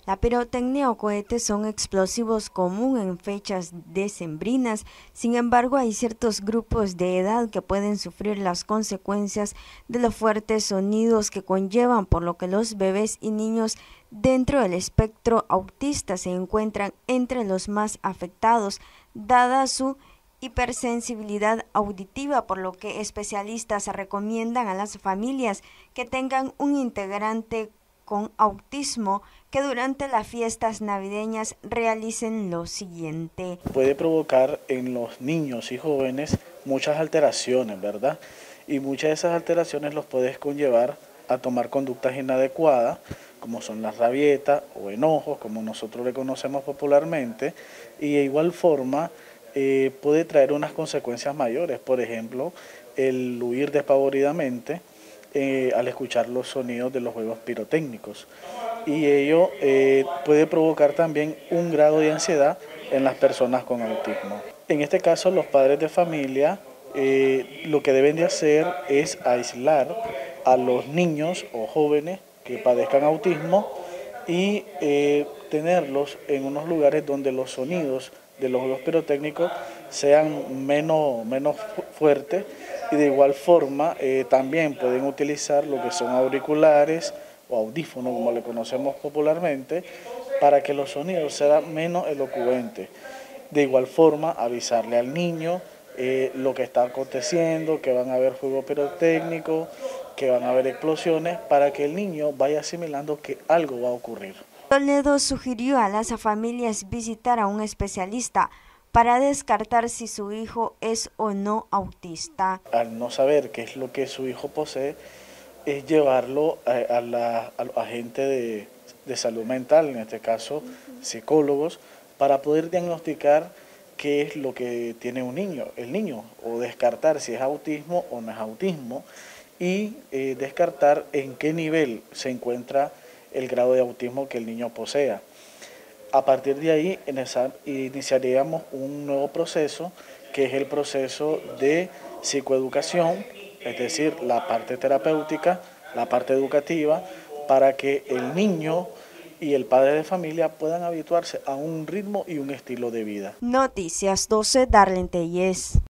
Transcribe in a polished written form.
La pirotecnia o cohetes son explosivos común en fechas decembrinas. Sin embargo, hay ciertos grupos de edad que pueden sufrir las consecuencias de los fuertes sonidos que conllevan, por lo que los bebés y niños dentro del espectro autista se encuentran entre los más afectados, dada su hipersensibilidad auditiva, por lo que especialistas recomiendan a las familias que tengan un integrante con autismo que durante las fiestas navideñas realicen lo siguiente. Puede provocar en los niños y jóvenes muchas alteraciones, ¿verdad? Y muchas de esas alteraciones los puedes conllevar a tomar conductas inadecuadas, como son las rabietas o enojos, como nosotros le conocemos popularmente, y de igual forma puede traer unas consecuencias mayores, por ejemplo, el huir despavoridamente al escuchar los sonidos de los juegos pirotécnicos. Y ello puede provocar también un grado de ansiedad en las personas con autismo. En este caso, los padres de familia lo que deben de hacer es aislar a los niños o jóvenes que padezcan autismo y tenerlos en unos lugares donde los sonidos de los juegos pirotécnicos sean menos fuertes, y de igual forma también pueden utilizar lo que son auriculares o audífonos, como le conocemos popularmente, para que los sonidos sean menos elocuentes. De igual forma, avisarle al niño lo que está aconteciendo, que van a haber fuego pirotécnico, que van a haber explosiones, para que el niño vaya asimilando que algo va a ocurrir. Toledo sugirió a las familias visitar a un especialista para descartar si su hijo es o no autista. Al no saber qué es lo que su hijo posee, es llevarlo a los agentes de salud mental, en este caso psicólogos, para poder diagnosticar qué es lo que tiene el niño, o descartar si es autismo o no es autismo, y descartar en qué nivel se encuentra el grado de autismo que el niño posea. A partir de ahí iniciaríamos un nuevo proceso, que es el proceso de psicoeducación, es decir, la parte terapéutica, la parte educativa, para que el niño y el padre de familia puedan habituarse a un ritmo y un estilo de vida. Noticias 12, Darlene Tellez.